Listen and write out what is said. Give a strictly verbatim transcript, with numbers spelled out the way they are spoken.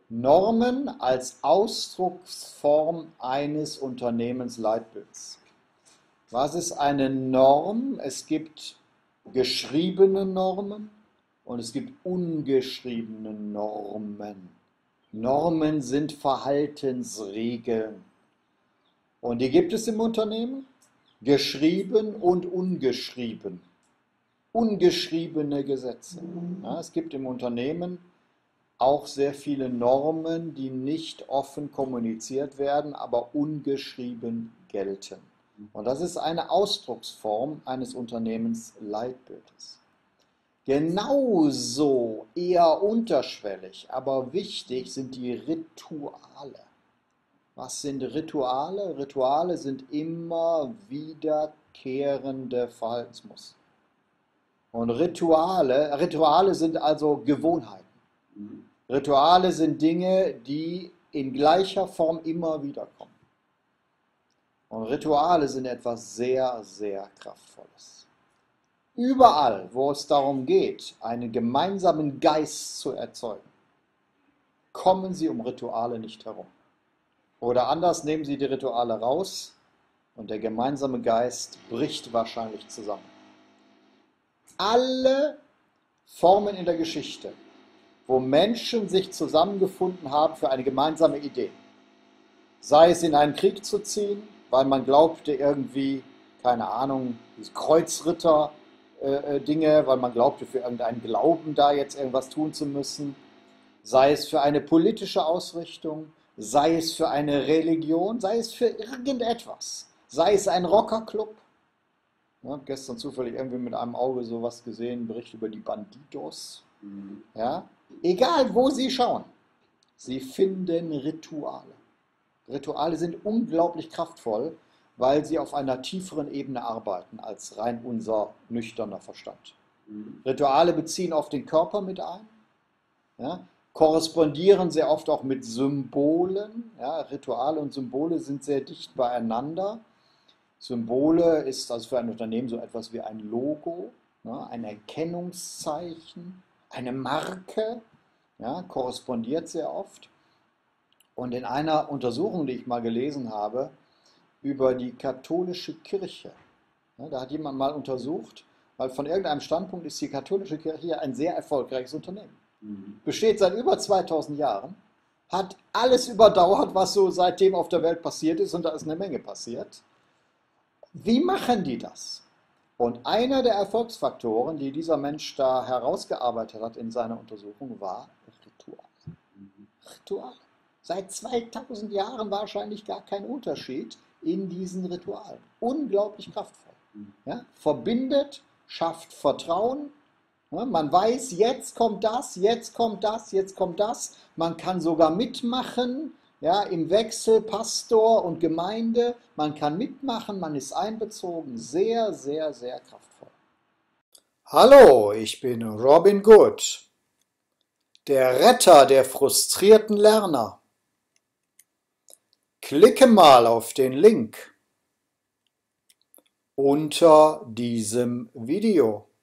Normen als Ausdrucksform eines Unternehmensleitbilds. Was ist eine Norm? Es gibt geschriebene Normen und es gibt ungeschriebene Normen. Normen sind Verhaltensregeln. Und die gibt es im Unternehmen, geschrieben und ungeschrieben. Ungeschriebene Gesetze. Ja, es gibt im Unternehmen auch sehr viele Normen, die nicht offen kommuniziert werden, aber ungeschrieben gelten. Und das ist eine Ausdrucksform eines Unternehmensleitbildes. Genauso eher unterschwellig, aber wichtig sind die Rituale. Was sind Rituale? Rituale sind immer wiederkehrende Verhaltensmuster. Und Rituale, Rituale sind also Gewohnheiten. Rituale sind Dinge, die in gleicher Form immer wieder kommen. Und Rituale sind etwas sehr, sehr Kraftvolles. Überall, wo es darum geht, einen gemeinsamen Geist zu erzeugen, kommen Sie um Rituale nicht herum. Oder anders, nehmen Sie die Rituale raus und der gemeinsame Geist bricht wahrscheinlich zusammen. Alle Formen in der Geschichte, wo Menschen sich zusammengefunden haben für eine gemeinsame Idee, sei es in einen Krieg zu ziehen, weil man glaubte irgendwie, keine Ahnung, diese Kreuzritter-Dinge, weil man glaubte für irgendeinen Glauben da jetzt irgendwas tun zu müssen, sei es für eine politische Ausrichtung, sei es für eine Religion, sei es für irgendetwas, sei es ein Rockerclub. Ja, gestern zufällig irgendwie mit einem Auge sowas gesehen, Bericht über die Bandidos. Mhm. Ja, egal wo Sie schauen, Sie finden Rituale. Rituale sind unglaublich kraftvoll, weil sie auf einer tieferen Ebene arbeiten als rein unser nüchterner Verstand. Mhm. Rituale beziehen auf den Körper mit ein, ja, korrespondieren sehr oft auch mit Symbolen. Ja, Rituale und Symbole sind sehr dicht beieinander. Symbole ist also für ein Unternehmen so etwas wie ein Logo, ne, ein Erkennungszeichen, eine Marke, ja, korrespondiert sehr oft. Und in einer Untersuchung, die ich mal gelesen habe, über die katholische Kirche, ja, da hat jemand mal untersucht, weil von irgendeinem Standpunkt ist die katholische Kirche ein sehr erfolgreiches Unternehmen. Mhm. Besteht seit über zweitausend Jahren, hat alles überdauert, was so seitdem auf der Welt passiert ist, und da ist eine Menge passiert. Wie machen die das? Und einer der Erfolgsfaktoren, die dieser Mensch da herausgearbeitet hat in seiner Untersuchung, war Ritual. Ritual. Seit zweitausend Jahren wahrscheinlich gar kein Unterschied in diesen Ritualen. Unglaublich kraftvoll. Ja? Verbindet, schafft Vertrauen. Ja? Man weiß, jetzt kommt das, jetzt kommt das, jetzt kommt das. Man kann sogar mitmachen. Ja, im Wechsel Pastor und Gemeinde, man kann mitmachen, man ist einbezogen, sehr, sehr, sehr kraftvoll. Hallo, ich bin Robin Good, der Retter der frustrierten Lerner. Klicke mal auf den Link unter diesem Video.